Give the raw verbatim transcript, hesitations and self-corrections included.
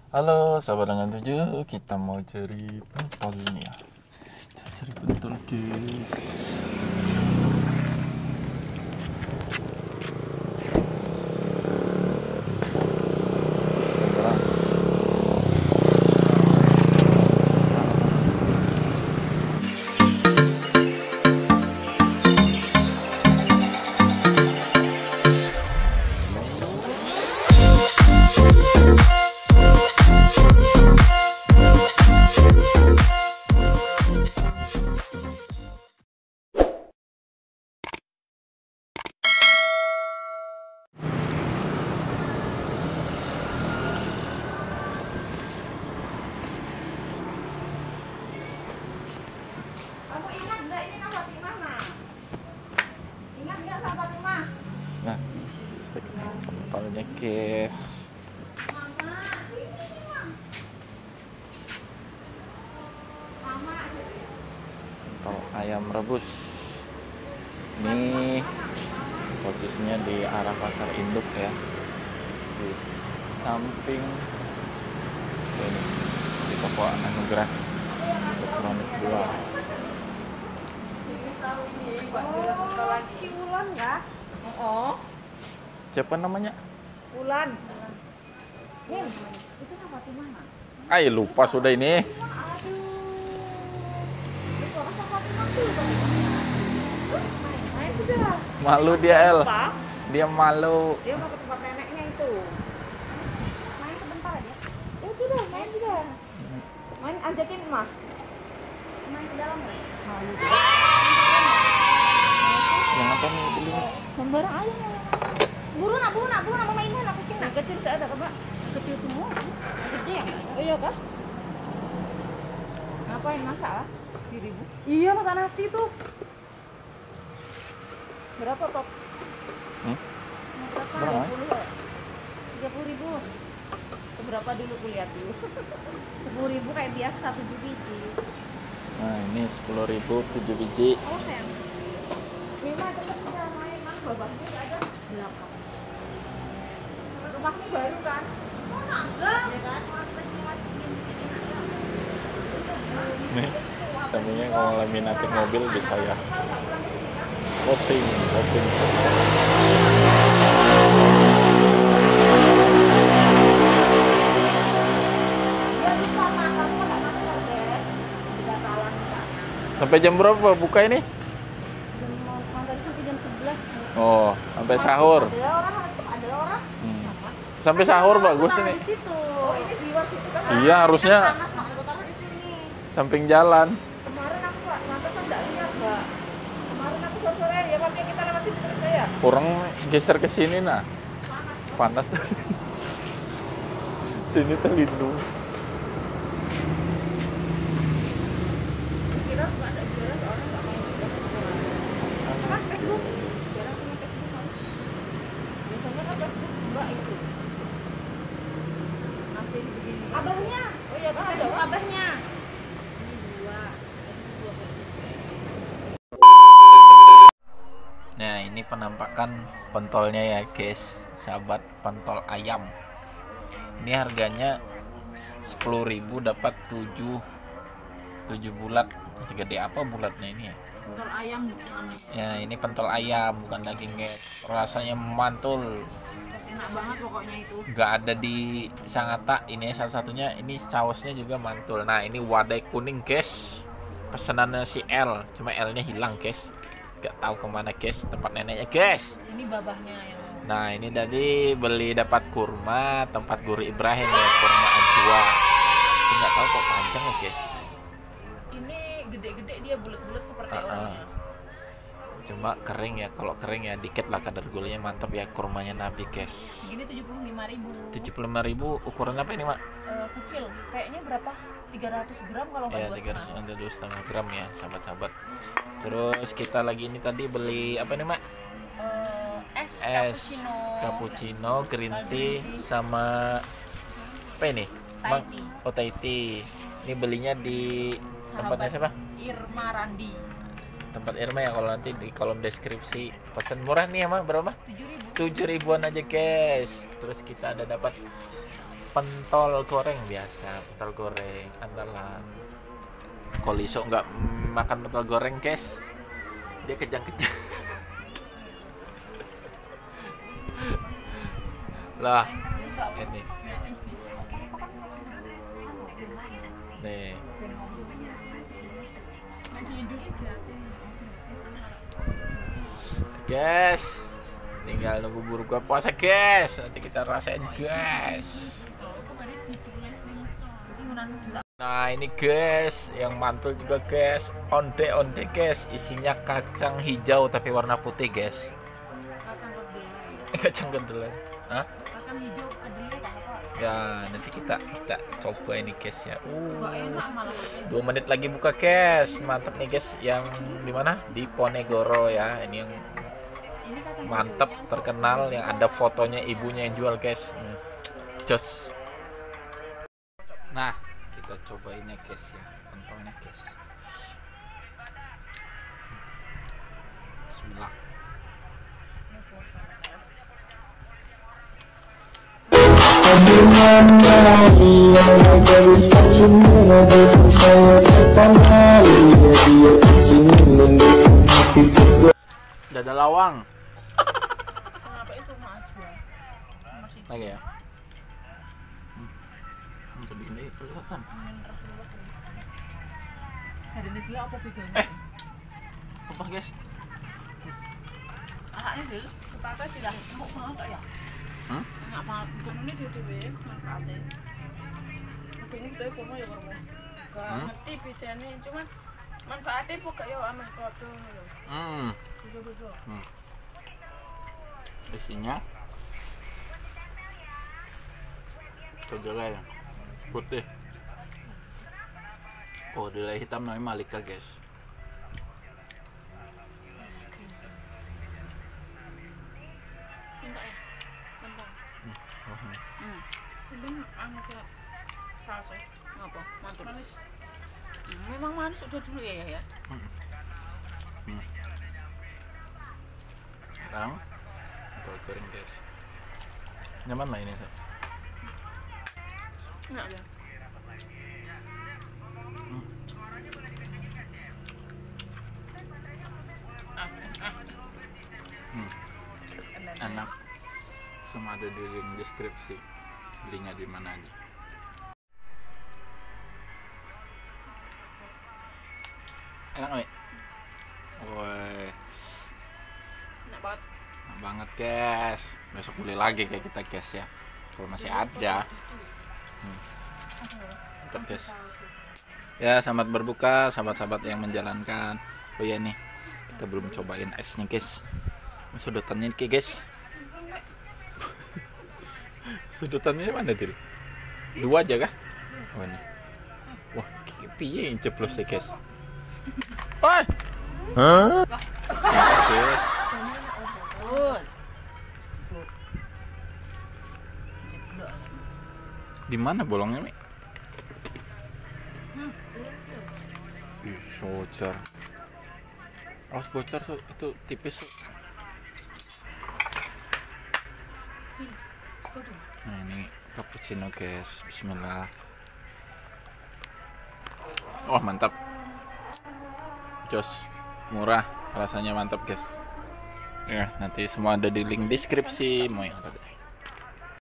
Halo, sahabat dengan tujuh, kita mau cari pentol nih ya. Kita cari pentol, guys. Seberang. Kamu ingat nggak ini nama Fatimah? Ingat nggak sama Fatimah? Nah, pentolnya, guys. Mama, ini Mama. Mama. Pentol ayam rebus. Ini posisinya di arah pasar induk ya, di samping ini di toko Anugerah Elektronik dua. Oh, si Ulan ya? Oh, Siapa namanya? Ulan. Nim, itu nama Fatimah. Ay, lupa sudah ini. Aduh. Itu orang sama Fatimah tuh. Main, main sudah. Malu dia, El. Apa? Dia malu. Dia mau ke tempat neneknya itu. Main sebentar aja. Ya sudah, main sudah. Main ajakin mah. Main ke dalam nggak? Malu. Yang apa nih beli? Sembarang aja nih. Buru nak, buru nak, buru nak mainan aku kucing. Yang kecil tidak ada kak, kecil semua. Kecil. Oh iya kak. Ngapain masak lah? Ribu. Iya masak nasi tuh. Berapa top? Hmm? Berapa? Berapa? Tiga puluh ribu. Berapa dulu kulihat dulu? Sepuluh ribu kayak biasa tujuh biji. Nah, ini sepuluh ribu tujuh biji. Oh sayang. Lima cepet sudah main mah babahnya nggak ada delapan. Rumahmu baru kan? Oh nangga. Ya kan? Orang kita cuma masukin di sini nangga. Nih, sampingnya kalau laminating mobil bisa ya. Coating, coating. Ya lupa mah kamu nggak masuk deh. Tidak kalah misalnya. Sampai jam berapa buka ini? Jam mau tadi sampai jam sebelas. Oh, sampai sahur. Ada orang itu ada orang. Hmm. Sampai sahur bagus ini. Di situ. Oh ini di luar situ kan? Iya, harusnya Panas makanya aku taruh di sini. samping jalan. Kemarin aku Pak, mantesan enggak lihat, Mbak. Kemarin aku sore-sore ya, makanya kita lewat situ terus ya. Kurang geser ke sini nah. Panas. Panas. Sini terlindung. Kira nggak ada jualan, orang nggak main juga. Kan Facebook. Jarang punya Facebook harus. Biasanya kan Facebook enggak itu. Masih begini. Abahnya. Oh iya, kan ada abahnya. Ini dua. Ini dua versi. Nah, ini penampakan pentolnya ya, guys. Sahabat pentol ayam. Ini harganya sepuluh ribu dapat tujuh tujuh bulat. Segede apa bulatnya ini ya? Pentol ayam bukan. Ya, ini pentol ayam bukan daging, guys. Rasanya mantul. Enak banget pokoknya itu. Nggak ada di Sangatta. Ini salah satunya. Ini sausnya juga mantul. Nah, ini wadai kuning, guys. Pesanannya si L, cuma L-nya hilang, guys. Nggak tahu kemana, guys. Tempat neneknya, guys. Ini babahnya yang. Nah, ini tadi beli dapat kurma tempat Guru Ibrahim ya, kurma ajwa. Tapi nggak tahu kok panjang ya, guys. Ini gede-gede dia bulat-bulat seperti Uh-uh. orangnya. Cuma kering ya, kalau kering ya dikit lah kadar gulanya, mantap ya kurmanya Nabi, guys. Segini tujuh puluh lima ribu. tujuh puluh lima ribu ukuran apa ini, Mak? Eh, kecil. Kayaknya berapa? tiga ratus gram kalau nggak Ya, dua tiga ratus setengah. ada dua setengah gram ya, sahabat-sahabat. Terus kita lagi ini tadi beli apa nih, Mak? Eh, es, Es cappuccino. cappuccino, green Green tea, tea. sama apa ini? Thai Mang- tea. Oh, Thai tea. Ini belinya di tempatnya siapa? Irma Randi. Tempat Irma ya, kalau nanti di kolom deskripsi. Pesan murah nih ya, Mak, berapa? tujuh ribu. tujuh ribuan aja, guys. Terus kita ada dapat pentol goreng biasa, pentol goreng andalan. Kalau Liso nggak makan pentol goreng, guys, dia kejang-kejang. Lah, ini nih guys, tinggal nunggu buka puasa guys, nanti kita rasain guys. Nah ini guys, yang mantul juga guys, onde onde guys, isinya kacang hijau tapi warna putih guys. Kacang kedelai. Kacang kedelai. Hah? Kacang hijau kedelai kan apa? Ya nanti kita kita coba ini guys ya. Nggak Uh, enak malah. dua menit lagi buka guys, mantap nih guys. Yang di mana? Di Ponegoro ya. Ini yang Ini kacang mantap, hijaunya terkenal, suka yang ada fotonya ibunya yang jual guys. Hmm. Jos. Nah kita cobain ya guys ya, pentolnya guys. Bismillah. Dada lawang Kenapa itu maju? Masih lagi ya. Hmm. Jadi ini kelihatan. ada nih dia apa bedanya? Eh, apa guys? Ah ini deh, kepakai tidak mau mau tak ya? Hmm? Nggak mau, untuk ini dia dewe manfaatnya. Mungkin ini tuh kamu ya kamu. Gak Hmm? ngerti bedanya, cuman manfaatnya pokok ya aman kode. Hmm. Bisa-bisa. Hmm. Isinya kedelai putih. Oh, kedelai hitam namanya Malika guys. Minta ya, kentang. Oh, hmm. Hmm. Ini anu kayak salsa. Ngapa? Mantul. Manis. Hmm, memang manis udah dulu ya ya. Hmm. Hmm. Sekarang pentol goreng guys. Nyaman lah ini tuh. Enggak ya. Hmm. Ah, ah. Hmm. Enak. Semua ada di link deskripsi. Belinya di mana aja. Enak nih. Woi, Enak banget. enak banget guys. Besok beli lagi kayak kita guys ya. Kalau masih ada. Hmm. Mantap guys. Ya, selamat berbuka sahabat-sahabat yang menjalankan. Oh ya nih, kita belum cobain esnya guys. Sudutannya nih guys. Sudutannya mana Dil? Dua aja kah? Oh ini. Wah, piye yang ceplos ya guys. Oi. Hah? Guys. Betul. Di mana bolongnya, Mi? Ih, bocor. Awas bocor, Su. Itu tipis, Su. Nah, ini cappuccino, guys. Bismillah. Oh, mantap. Jos. Murah. Rasanya mantap, guys. Ya, nanti semua ada di link deskripsi. Mau yang ada.